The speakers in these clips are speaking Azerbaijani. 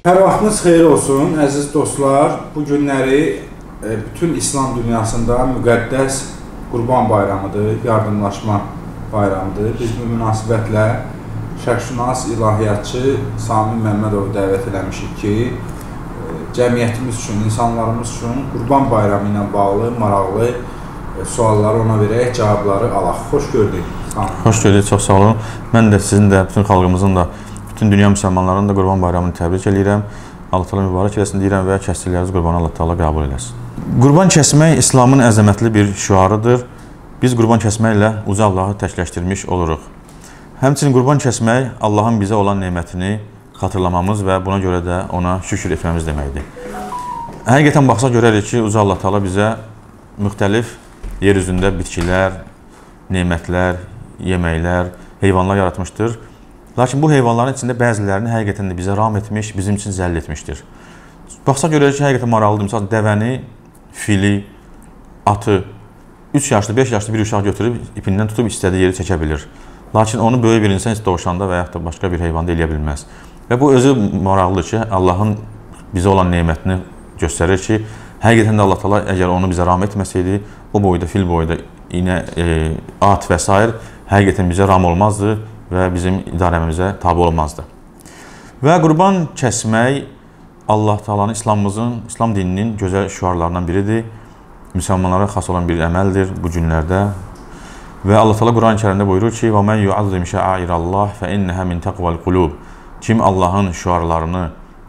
Hər vaxtınız xeyir olsun, əziz dostlar. Bu günləri bütün İslam dünyasında müqəddəs Qurban bayramıdır, yardımlaşma bayramıdır. Biz bu münasibətlə şərqşünas ilahiyyatçı Sami Məmmədovu dəvət eləmişik ki, cəmiyyətimiz üçün, insanlarımız üçün Qurban bayramı ilə bağlı maraqlı sualları ona verək, cavabları alaq. Xoş gördük. Xoş gördük, çox sağ olun. Mən də sizin də, bütün xalqımızın da, bütün dünya müsəlmanlarının da Qurban bayramını təbrik edirəm. Allah Teala mübarək eləsin deyirəm və kəsdikləriniz qurbanı Allah Teala qəbul eləsin. Qurban kəsmək İslamın əzəmətli bir şüarıdır. Biz qurban kəsməklə uca Allahı təkləşdirmiş oluruq. Həmçinin qurban kəsmək Allahın bizə olan nemətini xatırlamamız və buna görə də ona şükür etməmiz deməkdir. Həqiqətən baxsaq görərik ki, uca Allah Teala bizə müxtəlif yer üzündə bitkilər, nemətlər, yeməklər, heyvanlar yaratmışdır. Lakin bu heyvanların içində bəzilərini həqiqətən də bizə ram etmiş, bizim üçün zəll etmişdir. Baxsaq görərik ki, həqiqətən maraqlıdır. Məsələn, dəvəni, fili, atı 3 yaşlı, 5 yaşlı bir uşaq götürüb, ipindən tutub istədiyi yeri çəkə bilir. Lakin onu böyük bir insan heç dovşanda və yaxud da başqa bir heyvanda eləyə bilməz. Və bu özü maraqlıdır ki, Allahın bizə olan nemətini göstərir ki, həqiqətən də Allah Teala əgər onu bizə ram etməsəydi, o boyda, fil boyda, at və s. həqiqətən bizə ram olmazdı və bizim idarəmizə tabi olmazdı. Və qurban kəsmək Allah Teala'nın, İslam dininin gözəl şüarlarından biridir. Müsəlmanlara xas olan bir əməldir bu günlərdə. Və Allah Teala Quran-ı Kərimdə buyurur ki: "Və men yu'azzim şa'airallah fe inneha min taqval qulub." Kim Allahın şüarlarını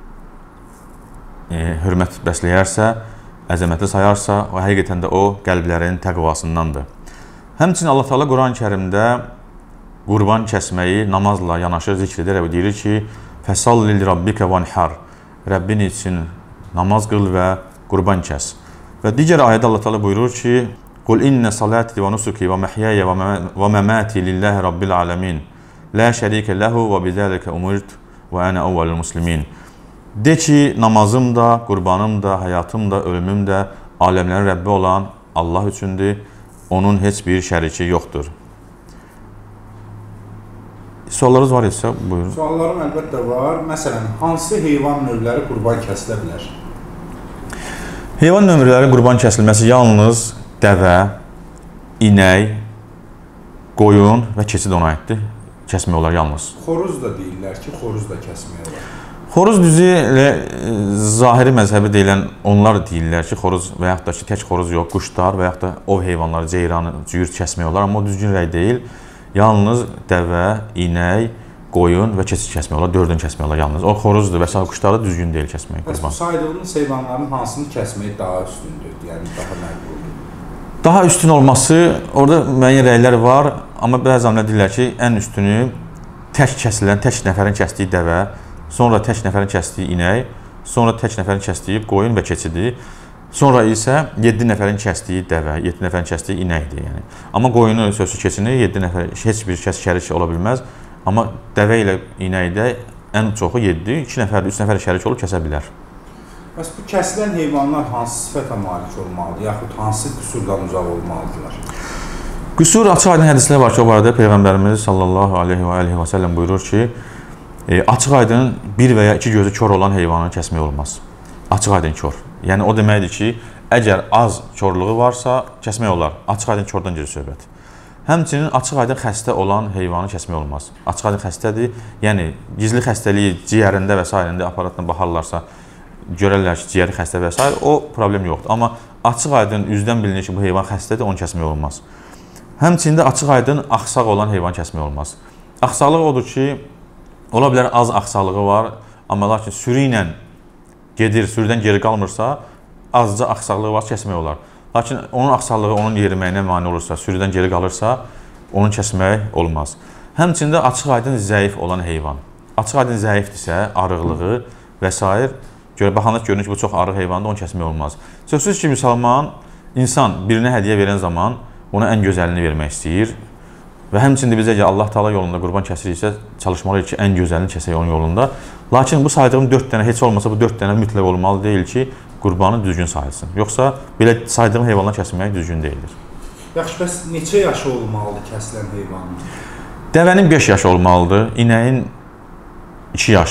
hörmət bəsləyərsə, əzəmətli sayarsa, o həqiqətən də o qəlblərin təqvasındandır. Həmçinin Allah Teala Quran-ı Kərimdə qurban kəsməyi namazla yanaşı zikr edərək deyir ki, "Fəsalli lirabbikə vanhar." Rəbbin üçün namaz qıl və qurban kəs. Və digər ayədə Allah Teala buyurur ki, "Qul inna salati və nusuki və məhyaya və məmati lillahi rabbil alamin. La şərikə lehu və bizəlikə umirtu və ana awwalul muslimin." De ki, namazım da, qurbanım da, həyatım da, ölümüm də aləmlərin Rəbbi olan Allah üçündür. Onun heç bir şəriki yoxdur. Suallarınız var isə buyurun. Suallarım əlbəttə var. Məsələn, hansı heyvan növləri qurban kəsilə bilər? Heyvan növləri qurban kəsilməsi yalnız dəvə, inək, qoyun və keçid ona aiddir. Kəsmək olar yalnız. Xoruz da deyirlər ki, xoruz da kəsmək olar. Xoruz düzü zahiri məzhəbi deyilən onlar deyirlər ki, xoruz və yaxud da ki, tək xoruz yox, quşlar və yaxud da ov heyvanları, ceyranı, cüyür kəsmək olar. Amma o düzgün rəy deyil. Yalnız dəvə, inək, qoyun və keçid kəsmək olar, 4-ünü kəsmək olar yalnız. O xoruzdur və s. quşları düzgün deyil kəsmək. Bu saydığınız heyvanların hansını kəsmək daha üstündür, yəni daha məqbuldur? Daha üstün olması, orada müəyyən rəylər var, amma bəzi alimlər deyirlər ki, ən üstünü tək kəsilən, tək nəfərin kəsdiyi dəvə, sonra tək nəfərin kəsdiyi inək, sonra tək nəfərin kəsdiyi qoyun və keçidi, sonra isə 7 nəfərin kəsdiyi dəvə, 7 nəfərin kəsdiyi inəkdir. Yəni. Amma qoyunu sözsüz keçini 7 nəfər, heç bir kəs şərik ola bilməz. Amma dəvə ilə inəkdə ən çoxu 7, 2 nəfər, 3 nəfər şərik olub kəsə bilər. Bəs bu kəsilən heyvanlar hansı sifətə malik olmalıdır, yaxud hansı qüsurdan uzaq olmalıdırlar? Qüsur, açıq aydın hədislər var ki, o barədə Peyğəmbərimiz sallallahu aleyhi və səlləm buyurur ki, açıq aydın bir və ya iki gözü kör olan heyvanı kəsmək olmaz. Açıq aydın kör. Yəni, o deməkdir ki, əgər az körluğu varsa, kəsmək olar. Açıq aydın kördən gedir söhbət. Həmçinin açıq aydın xəstə olan heyvanı kəsmək olmaz. Açıq aydın xəstədir, yəni gizli xəstəliyi ciyərində və s. aparatla baxarlarsa, görərlər ki, ciyəri xəstə və s. o problem yoxdur. Amma açıq aydın üzdən bilinir ki, bu heyvan xəstədir, onu kəsmək olmaz. Həmçində açıq aydın axsaq olan heyvan kəsmək olmaz. Axsaqlıq odur ki, ola bilər az axsaqlığı var, amma lakin sürü ilə gedir, sürüdən geri qalmırsa, azca axsaqlığı var, kəsmək olar. Lakin onun axsaqlığı onun yeriməyinə mane olursa, sürüdən geri qalırsa, onu kəsmək olmaz. Həmçində açıq aydın zəif olan heyvan. Açıq aydın zəifdirsə, arıqlığı və s. Baxanda görünür ki, bu çox arıq heyvandır, onu kəsmək olmaz. Sözsüz ki, müsəlman, insan birinə hədiyyə verən zaman ona ən gözəlini vermək istəyir. Və həmçində bizə ki, Allah Teala yolunda qurban kəsiriksə, çalışmalıyıq ki, ən gözəlini kəsək onun yolunda. Lakin bu saydığım 4 dənə heç olmasa bu 4 dənə mütləq olmalı deyil ki, qurbanı düzgün sayılsın. Yoxsa belə saydığım heyvanlar kəsilmək düzgün deyildir. Yaxşı, bəs neçə yaşı olmalıdır kəsilən heyvanın? Dəvənin 5 yaşı olmalıdır, inəyin 2 yaşı.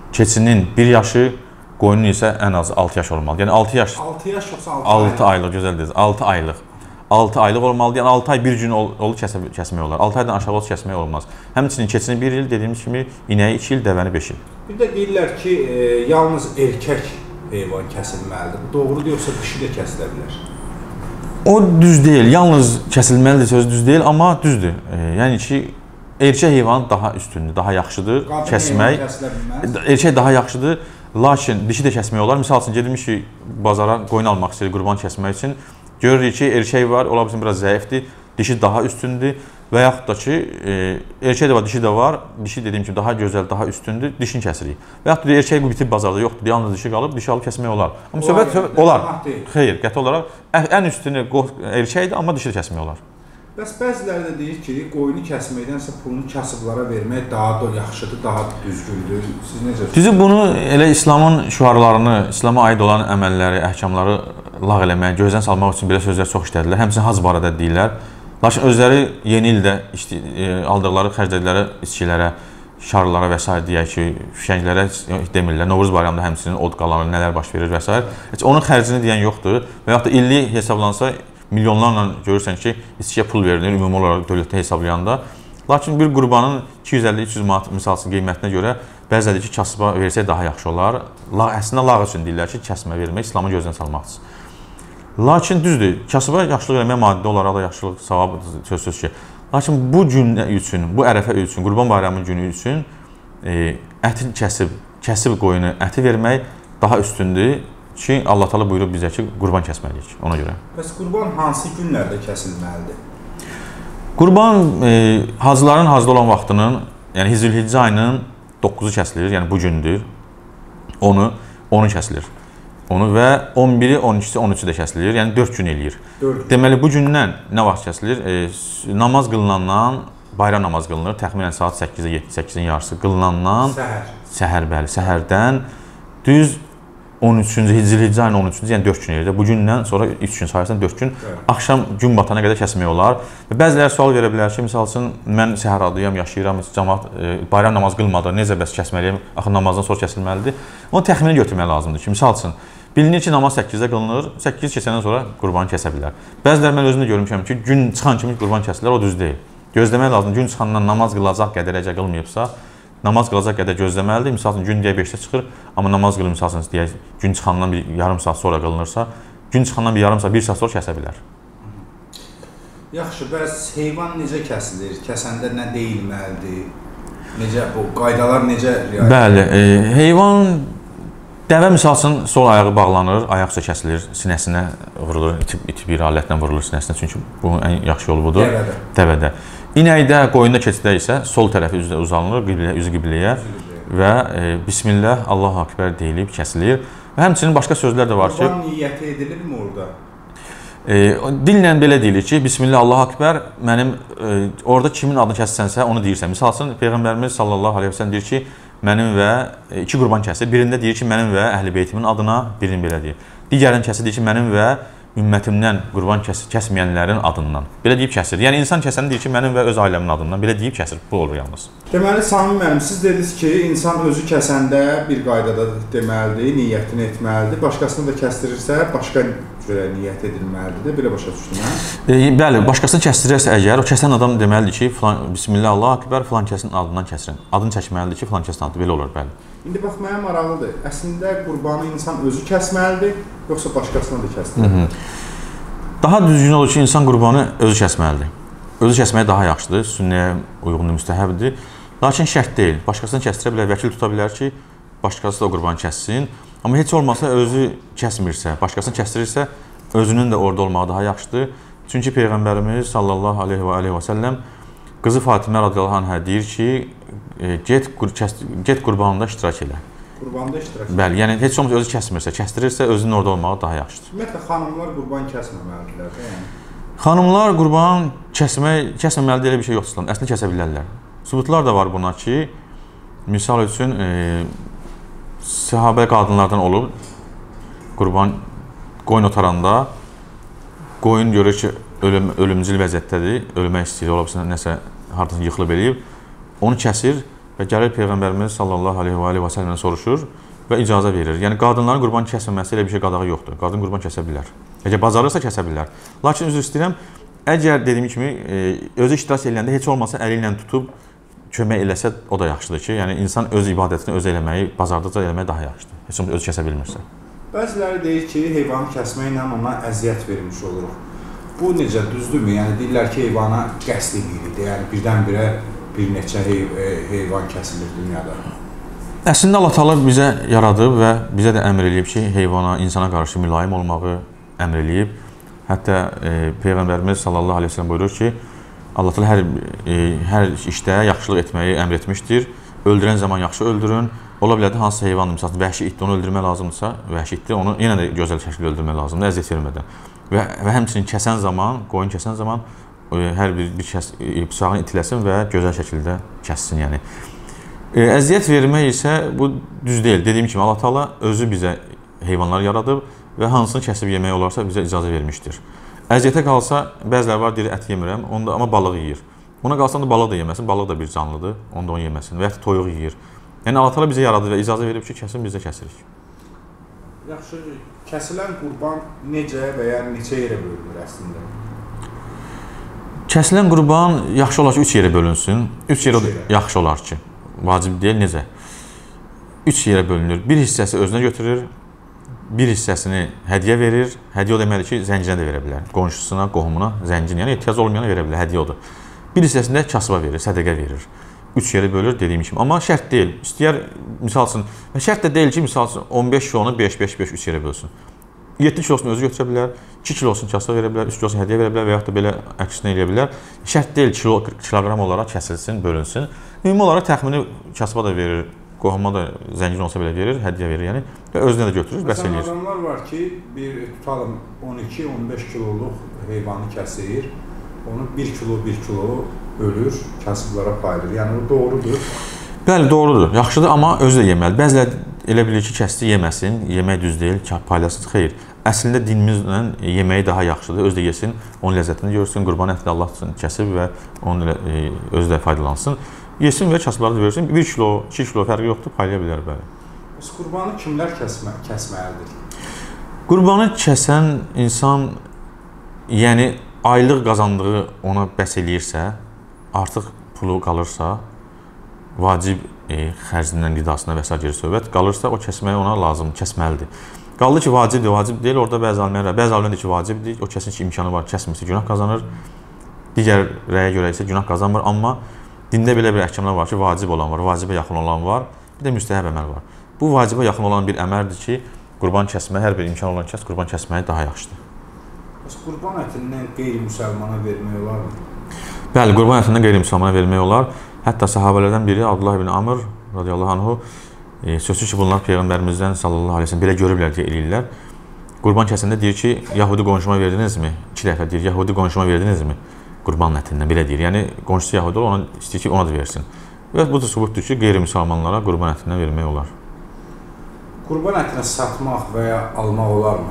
keçinin 1 yaşı, qoyunun isə ən az 6 yaş olmalıdır. Yəni 6 yaş 6 yaş yoxsa 6 aylıq, gözəl dediniz. 6 aylıq. 6 aylıq olmalıdır. Yəni 6 ay 1 gün olur kəsmək olar. 6 aydan aşağı olsa kəsmək olmaz. Həmçinin keçini 1 il, dediyimiz kimi inəyi 2 il, dəvəni 5 il. Bir də deyirlər ki, yalnız erkək heyvan kəsilməlidir. Bu doğrudur yoxsa dişi də kəsilə bilər? O düz deyil. Yalnız kəsilməlidir söz düz deyil, amma düzdür. Yəni ki, erkək heyvan daha üstündür, daha yaxşıdır kəsmək. Erkək daha yaxşıdır, lakin dişi də kəsmək olar. Misal üçün gedmişik bazara qoyun almaq istəyirik qurban kəsmək üçün. Görürük ki, erkək var, ola bilsin biraz zəifdir, dişi daha üstündür və yaxud da ki, erkək də var, dişi də var. Dişi dediyim kimi daha gözəl, daha üstündür, dişini kəsirik. Və yaxud da erkək bu bitib bazarda yoxdur, yalnız dişi qalıb, dişi alıb kəsmək olar. Amma söhbət olar. Xeyr, qəti olaraq ən üstünü erkəkdir, amma dişi də kəsmək olar. Bəs bəziləri də deyir ki, qoyunu kəsməkdənsə pulunu kasıblara vermək daha da yaxşıdır, daha düzgündür. Siz necə düşünürsünüz? Düzü bunu elə İslamın şüarlarını, İslama aid olan əməlləri, əhkamları lağ eləmək, gözdən salmaq üçün belə sözlər çox işlədilər. Həmçinin hac barədə deyirlər. Lakin özləri yeni ildə aldıqları xərclədikləri içkilərə, şarlara və s. deyək ki, fişənglərə demirlər. Novruz bayramında həmçinin od qalanır, nələr baş verir və s. Heç onun xərcini deyən yoxdur və yaxud da illik hesablansa milyonlarla görürsən ki, içkiyə pul verilir ümumi olaraq dövlətdə hesablayanda. Lakin bir qurbanın 250-300 manat misalsın qiymətinə görə bəziləri ki, kasıba versək daha yaxşı olar. Əslində lağ üçün deyirlər ki, kəsmə vermək, İslamı gözdən salmaqdır. Lakin düzdür, kasıba yaxşılıq eləmək maddi olaraq da yaxşılıq, savab söz ki. Lakin bu gün üçün, bu ərəfə üçün, qurban bayramı günü üçün əti kəsib qoyunu əti vermək daha üstündür. Ki, Allah Teala buyurub bizə ki, qurban kəsməliyik ona görə. Bəs qurban hansı günlərdə kəsilməlidir? Qurban hacıların hacda olan vaxtının, yəni Zilhiccə ayının 9-u kəsilir, yəni bu gündür. 10-u kəsilir. Onu və 11-i, 12-si, 13-ü də kəsilir, yəni 4 gün eləyir. Deməli, bu gündən nə vaxt kəsilir? Namaz qılınandan, bayram namaz qılınır, təxminən saat 8-ə 7-8-in yarısı qılınandan, səhər, bəli, səhərdən düz 13-cü, Zilhiccə ayının 13-cü, yəni 4 gün eləyir. Bu gündən sonra 3 gün sayırsan 4 gün, axşam gün batana qədər kəsmək olar. Və bəziləri sual verə bilər ki, misal üçün, mən səhər adıyam, yaşayıram, cəmaat bayram namaz qılmadı, necə bəs kəsməliyəm, axı namazdan sonra kəsilməlidir. Onu təxmini götürmək lazımdır ki, misal üçün, bilinir ki, namaz 8-də qılınır, 8 keçəndən sonra qurbanı kəsə bilər. Bəziləri mən özümdə görmüşəm ki, gün çıxan kimi qurban kəsilər, o düz deyil. Gözləmək lazımdır, gün çıxandan namaz qılacaq qədərəcə qılmayıbsa, namaz qılacaq qədər gözləməlidir. Misal üçün, gün deyək 5-də çıxır, amma namaz qılır, misal üçün, deyək, gün çıxandan bir yarım saat sonra qılınırsa, gün çıxandan bir yarım saat, 1 saat sonra kəsə bilər. Yaxşı, bəs heyvan necə kəsilir? Kəsəndə nə deyilməlidir? Necə, bu qaydalar necə riayət? Bəli, heyvan, dəvə misal üçün, sol ayağı bağlanır, ayaq üstə kəsilir, sinəsinə vurulur, iti bir alətlə vurulur sinəsinə, çünki bunun ən yaxşı yolu budur. Dəvədə. İnəkdə, qoyunda keçidə isə sol tərəfi üzrə uzanılır, üzü qibləyə və Bismillah, Allahu Akbar deyilib kəsilir. Və həmçinin başqa sözlər də var ki, qurban niyyəti edilirmi orada? Dillə belə deyilir ki, Bismillah, Allahu Akbar, mənim orada kimin adını kəssənsə onu deyirsən. Misal üçün, Peyğəmbərimiz sallallahu aleyhi və səlləm deyir ki, mənim və 2 qurban kəsir. Birində deyir ki, mənim və əhl-i beytimin adına, birini belə deyir. Digərinin kəsir deyir ki, mənim və ümmətimdən qurban kəsməyənlərin adından. Belə deyib kəsir. Yəni, insan kəsəni deyir ki, mənim və öz ailəmin adından. Belə deyib kəsir. Bu olur yalnız. Deməli, Sami müəllim, siz dediniz ki, insan özü kəsəndə bir qaydada deməlidir, niyyətini etməlidir. Başqasını da kəstirirsə, başqa cürə niyyət edilməlidir. Belə başa düşdüm, hə? Bəli, başqasını kəstirirsə əgər, o kəsən adam deməlidir ki, Bismillah, Allahu Akbar, filan kəsin adından kəsirin. Adını çəkməlidir ki, filan kəsin adı. Belə olur, bəli. İndi bax, mənə maraqlıdır. Əslində, qurbanı insan özü kəsməlidir, yoxsa başqasına da kəsməlidir? Daha düzgün olur ki, insan qurbanı özü kəsməlidir. Özü kəsməyi daha yaxşıdır, sünnəyə uyğundur, müstəhəbdir. Lakin şərt deyil. Başqasını kəstirə bilər, vəkil tuta bilər ki, başqası da o qurbanı kəssin. Amma heç olmasa özü kəsmirsə, başqasını kəstirirsə, özünün də orada olmağı daha yaxşıdır. Çünki Peyğəmbərimiz sallallahu aleyhi və səlləm qızı Fatimə radiyallahu anhə deyir ki, get qurbanında iştirak elə. Qurbanda iştirak edir. Bəli, yəni heç olmasa özü kəsmirsə, kəstirirsə, özünün orada olmağı daha yaxşıdır. Ümumiyyətlə, xanımlar qurban kəsməməlidirlər də, yəni? Xanımlar qurban kəsməməlidir, elə bir şey yoxdur. Əslində kəsə bilərlər. Sübutlar da var buna ki, misal üçün, səhabə qadınlardan olub, qurban qoyun otaranda, qoyun görür ki, ölümcül vəziyyətdədir, ölmək istəyir, ola bilsin, nəsə hardasa yıxılıb eləyib, onu kəsir və gəlir Peyğəmbərimiz sallallahu aleyhi və səlləmdən soruşur və icazə verir. Yəni, qadınların qurban kəsməməsi elə bir şey qadağı yoxdur. Qadın qurban kəsə bilər. Əgər bacarırsa kəsə bilər. Lakin üzr istəyirəm, əgər dediyim kimi özü iştirak edəndə heç olmasa əli ilə tutub kömək eləsə o da yaxşıdır ki, yəni insan öz ibadətini özü eləməyi, bacardıqca eləməyi daha yaxşıdır. Heç olmasa özü kəsə bilmirsə. Bəziləri deyir ki, heyvanı kəsməklə ona əziyyət vermiş oluruq. Bu necə, düzdürmü? Yəni deyirlər ki, heyvana qəsd edirik. Yəni birdən-birə bir neçə heyvan kəsilir dünyada. Əslində Allah Taala bizə yaradıb və bizə də əmr eləyib ki, heyvana, insana qarşı mülayim olmağı əmr eləyib. Hətta Peyğəmbərimiz sallallahu aleyhi ve sellem buyurur ki, Allah Taala hər işdə yaxşılıq etməyi əmr etmişdir. Öldürən zaman yaxşı öldürün. Ola bilər də hansısa heyvandır, məsələn, vəhşi itdir, onu öldürmək lazımdırsa, vəhşi itdir, onu yenə də gözəl şəkildə öldürmək lazımdır, əziyyət vermədən. Və həmçinin kəsən zaman, qoyun kəsən zaman hər bir bıçağını itiləsin və gözəl şəkildə kəssin, yəni. Əziyyət vermək isə bu düz deyil. Dediyim kimi, Allah Taala özü bizə heyvanları yaradıb və hansını kəsib yemək olarsa bizə icazə vermişdir. Əziyyətə qalsa, bəziləri var, deyir, ət yemirəm, amma balıq yeyir. Ona qalsa da balıq da yeməsin, balıq da bir canlıdır, onu da onu yeməsin və ya toyuq yeyir. Yəni, Allah Taala bizə yaradı və icazə verib ki, kəsin, biz də kəsirik. Yaxşı, kəsilən qurban necə və ya neçə yerə bölünür əslində? Kəsilən qurban yaxşı olar ki, 3 yerə bölünsün. 3 yerə yaxşı olar ki, vacib deyil, necə? 3 yerə bölünür. Bir hissəsi özünə götürür, bir hissəsini hədiyyə verir. Hədiyyə o deməkdir ki, zəncinə də verə bilər. Qonşusuna, qohumuna, zəncin, yəni ehtiyac olmayana verə bilər, hədiyyə odur. Bir hissəsində kasıba verir, sədəqə verir. 3 yerə bölür, dediyim kimi. Amma şərt deyil. İstəyər, misal üçün, şərt də deyil ki, misal üçün, 15 kilonu 5-5-5 3 yerə bölsün. 7 kilosunu özü götürə bilər, 2 kilosunu kasıba verə bilər, 3 kilosunu hədiyyə verə bilər və yaxud da belə əksinə eləyə bilər. Şərt deyil, kiloqram olaraq kəsilsin, bölünsün. Ümumi olaraq təxmini kasıba da verir, qohuma da zəngin olsa belə verir, hədiyyə verir, yəni və özünə də götürür, bəs eləyir. Məsələn, adamlar var ki, bir tutalım 12-15 kiloluq heyvanı kəsir, onu 1 kilo ölür, kasıblara paylayır. Yəni, o doğrudur. Bəli, doğrudur. Yaxşıdır, amma özü də yeməli. Bəzilər elə bilir ki, kəsdi yeməsin, yemək düz deyil, paylasın, xeyr. Əslində dinimizlə yeməyi daha yaxşıdır, özü də yesin, onun ləzzətini görsün, qurban ətini Allah üçün kəsib və onun özü də faydalansın. Yesin və kasıblara da versin, 1 kilo, 2 kilo fərqi yoxdur, paylaya bilər, bəli. Bəs qurbanı kimlər kəsməlidir? Qurbanı kəsən insan, yəni aylıq qazandığı ona bəs eləyirsə, artıq pulu qalırsa, vacib xərcindən, qidasına və s. geri söhbət qalırsa, o kəsməyi ona lazım, kəsməlidir. Qaldı ki, vacibdir, vacib deyil, orada bəzi alimlər deyir ki, vacibdir, o kəsin ki, imkanı var, kəsmirsə günah qazanır, digər rəyə görə isə günah qazanmır, amma dində belə bir əhkamlar var ki, vacib olan var, vacibə yaxın olan var, bir də müstəhəb əməl var. Bu vacibə yaxın olan bir əməldir ki, qurban kəsməyə, hər bir imkan olan kəs qurban kəsməyi daha yaxşıdır. Bəs qurban ətindən qeyri-müsəlmana vermək olarmı? Bəli, qurban ətindən qeyri-müsəlmana vermək olar. Hətta sahabələrdən biri Abdullah ibn Amr radiyallahu anhu sözsüz ki, bunlar Peyğəmbərimizdən sallallahu aleyhi ve sellem belə görüblər deyə eləyirlər. Qurban kəsində deyir ki, Yahudi qonşuma verdinizmi? 2 dəfə deyir, Yahudi qonşuma verdinizmi? Qurban ətindən belə deyir. Yəni, qonşusu Yahudi olur, ona istəyir ki, ona da versin. Və bu da sübutdur ki, qeyri-müsəlmanlara qurban ətindən vermək olar. Qurban ətini satmaq və ya almaq olarmı?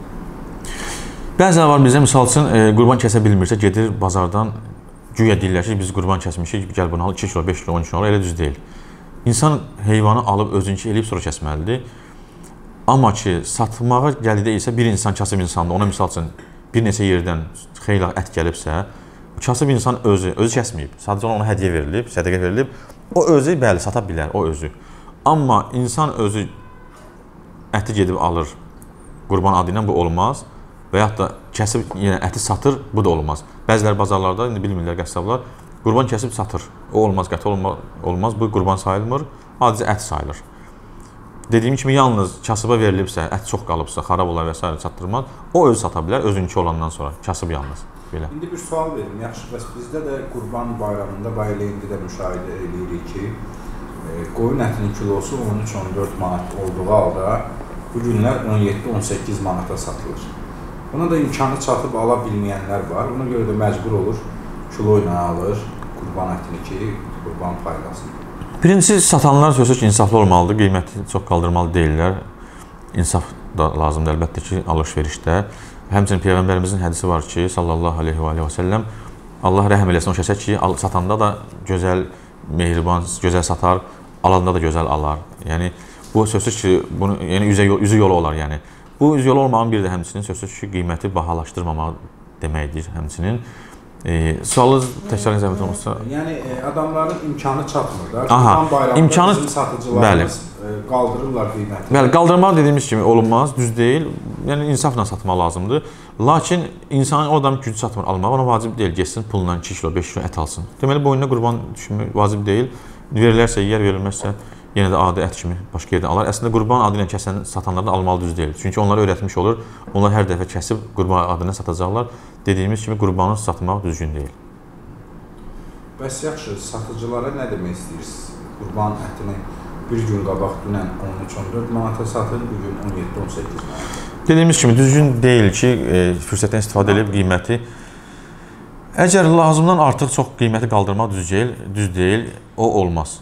Bəzən var bizə, misal üçün, qurban kəsə bilmirsə, gedir bazardan, güya deyirlər ki, biz qurban kəsmişik, gəl bunu al, 2 kilo, 5 kilo, 10 kilo, elə düz deyil. İnsan heyvanı alıb, özünkü eləyib, sonra kəsməlidir. Amma ki, satmağa gəldidə isə bir insan, kasıb insandır, ona misal üçün, bir neçə yerdən xeyli ət gəlibsə, kasıb insan özü kəsməyib, sadəcə ona hədiyyə verilib, sədəqə verilib, o özü, bəli, sata bilər, o özü. Amma insan özü əti gedib alır, qurban adı ilə bu olmaz. Və yaxud da kəsib əti satır, bu da olmaz. Bəzilər bazarlarda, indi bilmirlər qəssablar, qurban kəsib satır. O olmaz, qəti olmaz, bu qurban sayılmır, adicə ət sayılır. Dediyim kimi, yalnız kasıba verilibsə, ət çox qalıbsa, xarab olar və s. çatdırmaz, o özü sata bilər, özünkü olandan sonra, kasıb yalnız. Belə. İndi bir sual verim, yaxşı, bəs bizdə də qurban bayramında, bayılə indi də müşahidə edirik ki, qoyun ətinin kilosu 13-14 manat olduğu halda, bu günlər 17-18 manata satılır. Buna da imkanı çatıb ala bilməyənlər var. Buna görə də məcbur olur, kilo ilə alır qurban ətini ki, qurban paylasın. Birincisi, satanlar sözsüz ki, insaflı olmalıdır, qiyməti çox qaldırmalı deyirlər. İnsaf da lazımdır əlbəttə ki, alış-verişdə. Həmçinin Peyğəmbərimizin hədisi var ki, sallallahu aleyhi və səlləm, Allah rəhm eləsin o kəsə ki, satanda da gözəl mehriban, gözəl satar, alanda da gözəl alar. Yəni bu sözsüz ki, bunu yəni üzü yolu olar yəni. Bu üzü yolu olmağın bir də həmçinin sözsüz ki, qiyməti bahalaşdırmamaq deməkdir həmçinin. Sualı təkrar zəhmət olmasa. Yəni adamların imkanı çatmır da. Qurban bayramında bizim satıcılarımız qaldırırlar qiyməti. Bəli, qaldırmaq dediyimiz kimi olunmaz, düz deyil. Yəni insafla satmaq lazımdır. Lakin insanın o adam gücü çatmır almaq, ona vacib deyil. Getsin pulla 2 kilo, 5 kilo ət alsın. Deməli boynuna qurban düşmək vacib deyil. Verilərsə yeyər, verilməzsə yenə də adi ət kimi başqa yerdən alar. Əslində qurban adı ilə kəsən satanlardan almalı düz deyil. Çünki onlara öyrətmiş olur. Onlar hər dəfə kəsib qurban adını satacaqlar. Dediyimiz kimi qurbanı satmaq düzgün deyil. Bəs yaxşı, satıcılara nə demək istəyirsiniz? Qurban ətini bir gün qabaq dünən 13-14 manata satır, bugün 17-18 manata. Dediyimiz kimi düzgün deyil ki, fürsətdən istifadə edib qiyməti. Əgər lazımdan artıq çox qiyməti qaldırmaq düz deyil, o olmaz.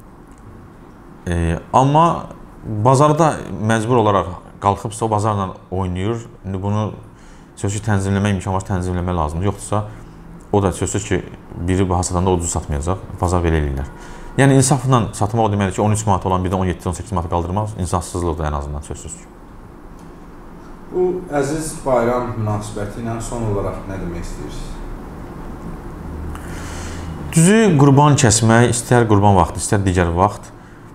Amma bazarda məcbur olaraq qalxıbsa o bazarla oynayır. İndi bunu sözsüz tənzimləmək imkan var, tənzimləmək lazımdır. Yoxdursa o da sözsüz ki, biri baha satanda ucuz satmayacaq, bazar belə eləyirlər. Yəni insafla satmaq o deməkdir ki, 13 manat olan birdən 17-18 manata qaldırmaq insafsızlıqdır ən azından sözsüz. Bu əziz bayram münasibəti ilə son olaraq nə demək istəyirsiniz? Düzü qurban kəsmək, istər qurban vaxtı, istər digər vaxt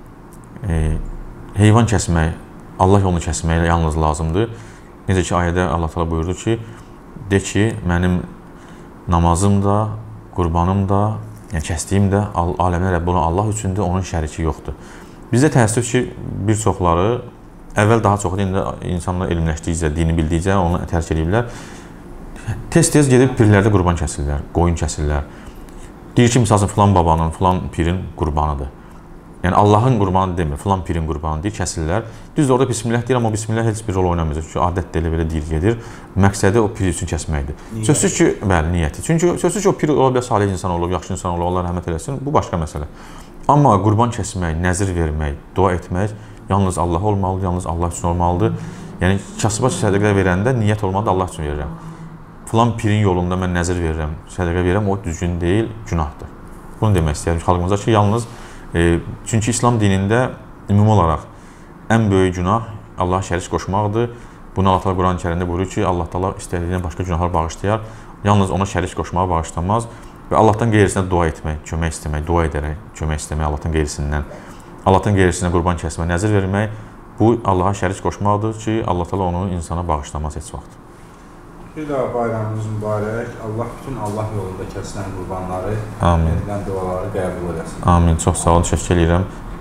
heyvan kəsmək, Allah yolunu kəsmək yalnız lazımdır. Necə ki, ayədə Allah təala buyurdu ki, de ki, mənim namazım da, qurbanım da, yəni kəsdiyim də aləmin Rəbbi olan Allah üçündür, onun şəriki yoxdur. Bizdə təəssüf ki, bir çoxları əvvəl daha çox indi insanlar elmləşdikcə, dini bildikcə onu tərk edirlər. Tez-tez gedib pirlərdə qurban kəsirlər, qoyun kəsirlər. Deyir ki, məsələn, filan babanın, filan pirin qurbanıdır. Yəni Allahın qurbanı demir, filan pirin qurbanı deyir, kəsirlər. Düz orada bismillah deyir, amma bismillah heç bir rol oynamayacaq. Çünki adət də elə belə deyir gedir. Məqsədi o pir üçün kəsməkdir. Sözsüz ki, bəli, niyyəti. Çünki sözsüz ki, o pir ola bilər, salih insan olub, yaxşı insan olub, Allah rəhmət eləsin. Bu başqa məsələ. Amma qurban kəsmək, nəzir vermək, dua etmək yalnız Allah olmalıdır, yalnız Allah üçün olmalıdır. Yəni kasıba sədəqə verəndə niyyət olmalıdır, Allah üçün verirəm. Filan pirin yolunda mən nəzir verirəm, sədəqə verirəm, o düzgün deyil, günahdır. Bunu demək istəyirəm xalqımıza ki, yalnız çünki İslam dinində ümumi olaraq ən böyük günah Allaha şərik qoşmaqdır. Bunu Allah təala Quran-Kərimdə buyurur ki, Allah təala istədiyinə başqa günahlar bağışlayar, yalnız ona şərik qoşmağı bağışlamaz və Allahdan qeyrisinə dua etmək, kömək istəmək, dua edərək kömək istəmək Allahdan qeyrisindən, Allahdan qeyrisinə qurban kəsmək, nəzir vermək, bu Allaha şərik qoşmaqdır ki, Allah təala onu insana bağışlamaz heç vaxt. Bir daha bayramımız mübarək. Allah bütün Allah yolunda kəsilən qurbanları, edilən duaları qəbul eləsin. Amin. Çox sağ olun, təşəkkür edirəm.